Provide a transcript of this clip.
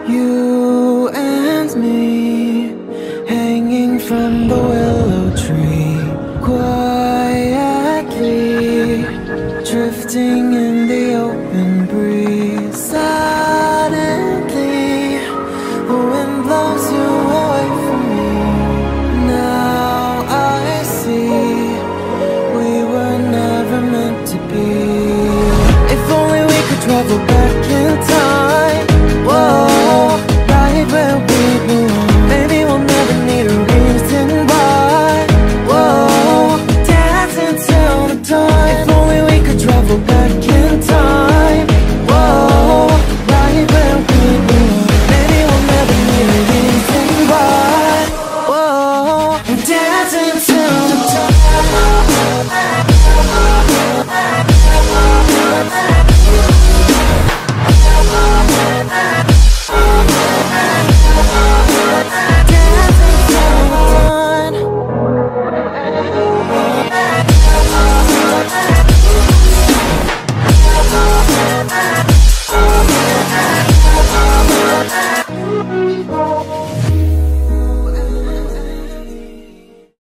You and me, hanging from the willow tree, quietly drifting in the open breeze. Suddenly, the wind blows you away from me. Now I see we were never meant to be. If only we could travel back in time.